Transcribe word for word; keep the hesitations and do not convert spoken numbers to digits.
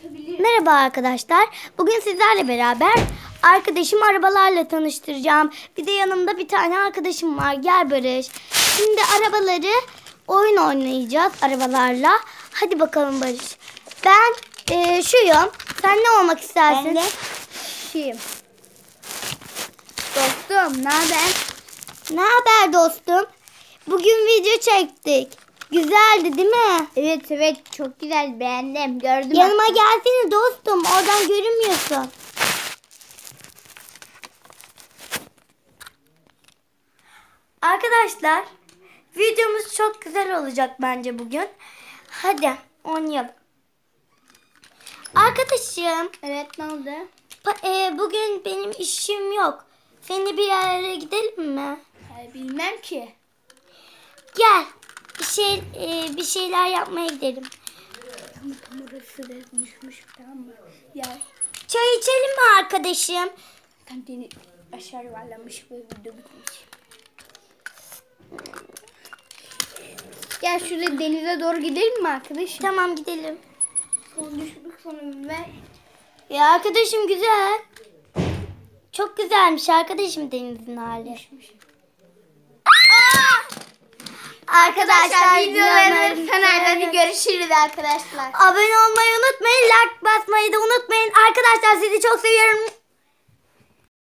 Merhaba arkadaşlar. Bugün sizlerle beraber arkadaşımı arabalarla tanıştıracağım. Bir de yanımda bir tane arkadaşım var. Gel Barış. Şimdi arabaları oyun oynayacağız arabalarla. Hadi bakalım Barış. Ben e, şuyum. Sen ne olmak istersin? Ben de şuyum. Dostum, ne haber? Ne haber dostum? Bugün video çektik. Güzeldi değil mi? Evet evet, çok güzel, beğendim, gördüm. Yanıma gelsene dostum. Oradan görünmüyorsun. Arkadaşlar, videomuz çok güzel olacak bence bugün. Hadi oynayalım. Arkadaşım. Evet, ne oldu? E, bugün benim işim yok. Seninle bir yerlere gidelim mi? Hayır, bilmem ki. Gel. Bir şey e, bir şeyler yapmaya gidelim. Tamam tamam, orası da düşmüş, tamam mı? Ya Çay içelim mi arkadaşım? tam deniz aşağı yuvarlanmış, böyle video bitmiş. Gel şurada denize doğru gidelim mi arkadaşım? Tamam gidelim. Son düşmüş sonum ve Ya arkadaşım güzel. Çok güzelmiş arkadaşım denizin hali. düşmüş. Arkadaşlar videolarımız kanalda görüşürüz arkadaşlar. Abone olmayı unutmayın. Like basmayı da unutmayın. Arkadaşlar sizi çok seviyorum.